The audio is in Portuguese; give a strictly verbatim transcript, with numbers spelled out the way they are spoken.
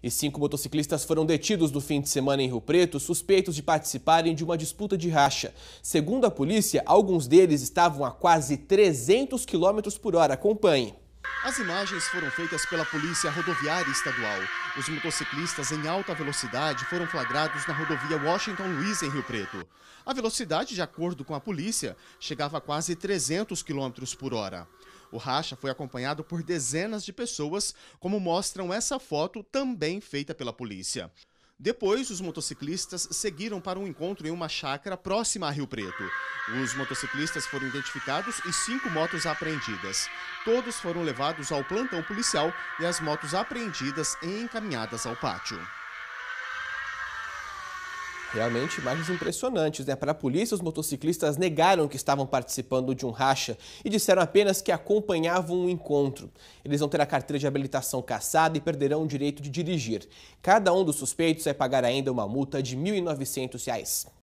E cinco motociclistas foram detidos no fim de semana em Rio Preto, suspeitos de participarem de uma disputa de racha. Segundo a polícia, alguns deles estavam a quase trezentos quilômetros por hora. Acompanhe. As imagens foram feitas pela Polícia Rodoviária Estadual. Os motociclistas em alta velocidade foram flagrados na rodovia Washington Luiz, em Rio Preto. A velocidade, de acordo com a polícia, chegava a quase trezentos quilômetros por hora. O racha foi acompanhado por dezenas de pessoas, como mostram essa foto também feita pela polícia. Depois, os motociclistas seguiram para um encontro em uma chácara próxima a Rio Preto. Os motociclistas foram identificados e cinco motos apreendidas. Todos foram levados ao plantão policial e as motos apreendidas e encaminhadas ao pátio. Realmente imagens impressionantes, né? Para a polícia, os motociclistas negaram que estavam participando de um racha e disseram apenas que acompanhavam um encontro. Eles vão ter a carteira de habilitação cassada e perderão o direito de dirigir. Cada um dos suspeitos vai pagar ainda uma multa de mil e novecentos reais.